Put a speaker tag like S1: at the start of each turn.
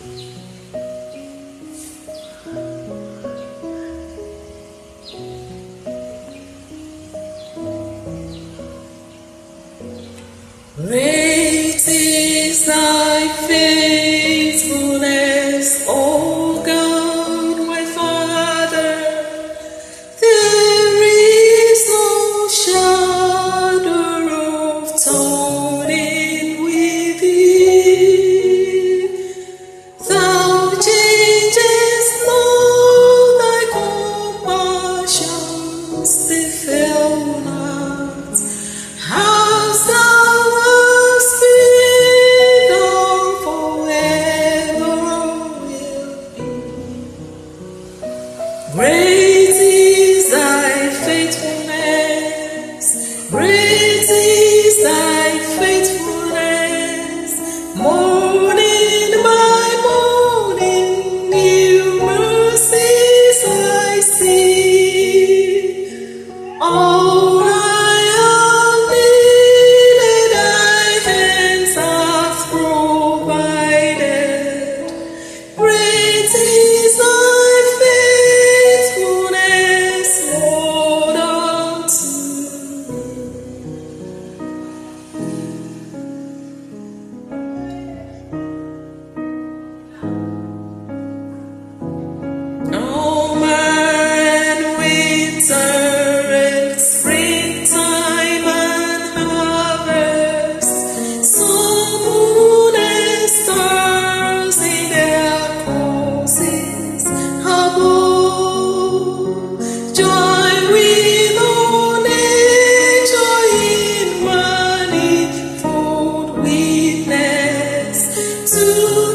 S1: Great is thy faithfulness, O God, my Father. There is no shadow of turning with thee. Thou changest not, thy compassions, they fail not. As thou hast been, thou forever will be. Great is thy faithfulness, great is thy faithfulness. Morning by morning, new mercies I see. All I have needed, thy hands have provided. Great is thy faithfulness, Lord, unto no man, winter and springtime and harvest, sun, moon, and stars in their courses above, join with all nature in manifold witness to